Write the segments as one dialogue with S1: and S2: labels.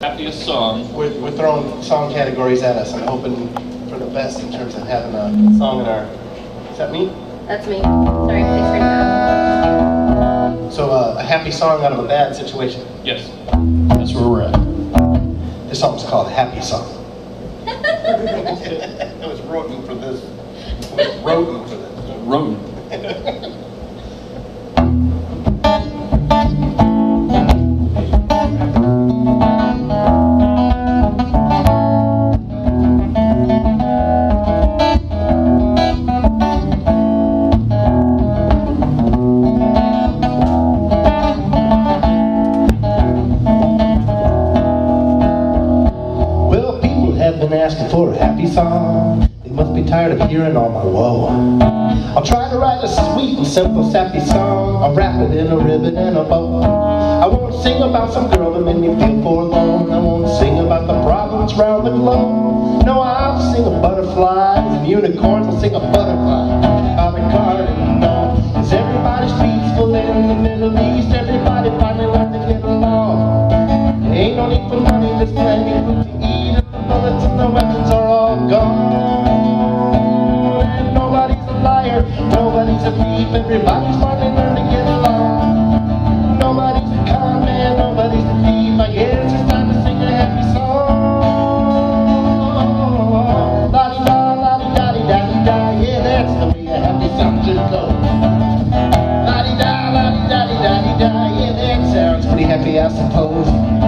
S1: Happiest song.
S2: We're throwing song categories at us. I'm hoping for the best in terms of having a song in our... Is that me?
S3: That's me. Sorry, please turn it
S2: So a happy song out of a bad situation.
S1: Yes. That's where we're at.
S2: This song's called Happy Song. It was written for this. It was written for this.
S1: Rodent.
S2: Asking for a happy song. They must be tired of hearing all my woe. I'll try to write a sweet and simple sappy song. I'll wrap it in a ribbon and a bow. I won't sing about some girl that made me feel forlorn. I won't sing about the problems round the globe. No, I'll sing of butterflies and unicorns. I'll sing of butterflies. I'll record it, no. Cause everybody's peaceful in the Middle East. Everybody finally learned to get along. There ain't no need for money, there's plenty food to eat. Bullets and the weapons are all gone. And nobody's a liar, nobody's a thief. Everybody's finally learned to get along. Nobody's a con man, nobody's a thief. I guess it's time to sing a happy song. La-di-da, la-di-da-di-da-di-da. Yeah, that's the way a happy song should go. La-di-da, la-di-da-di-da-di-da. Yeah, that sounds pretty happy, I suppose.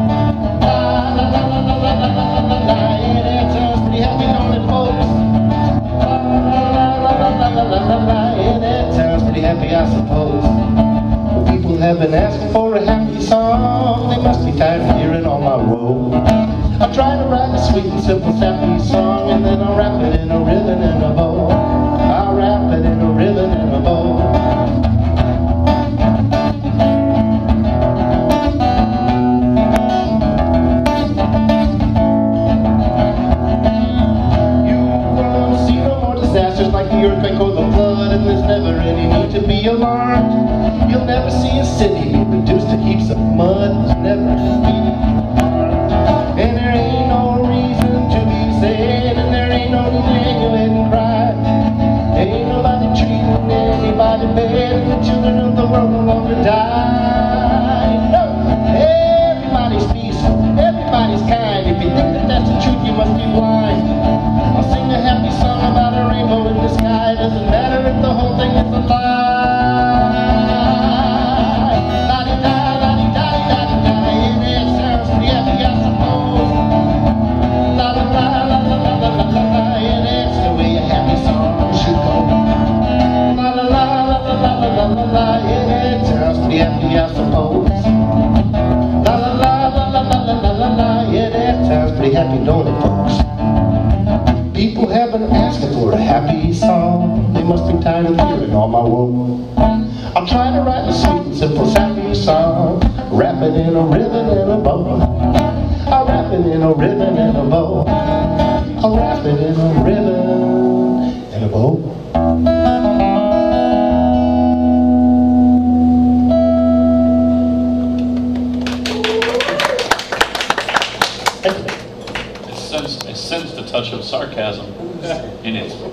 S2: Yeah, that sounds pretty happy, I suppose. But people have been asking for a happy song. They must be tired of hearing all my woe. I'll try to write a sweet and simple happy song, and then I'll wrap it in a ribbon and a bow. I'll wrap it in a ribbon and a bow. Like the earthquake or the flood, and there's never any need to be alarmed. You'll never see a city be reduced to heaps of mud. There's never any harm. And there ain't no reason to be sad, and there ain't no need to hang your head and cry. Ain't nobody treating anybody bad, and the children of the world no longer die. No, everybody's peaceful, everybody's kind. If you think that that's the truth, you must be blind. I'll sing a happy song about a rainbow in the sky. Doesn't matter if the whole thing is a lie. La-di-da, la-di-da-di-da-di-da. Yeah, that sounds pretty happy, I suppose. La-la-la-la-la-la-la-la-la. Yeah, that's the way a happy song should go. La-la-la-la-la-la-la-la. Yeah, that sounds pretty happy, I suppose. La-la-la-la-la-la-la-la. Yeah, that sounds pretty happy, don't it, folks? People have been asking for a happy song. They must be tired of hearing all my woe. I'm trying to write a sweet and simple happy song. Wrap it in a ribbon and a bow. I'll wrap it in a ribbon and a bow. I'll wrap it in a ribbon and a bow.
S1: It sensed a touch of sarcasm in it.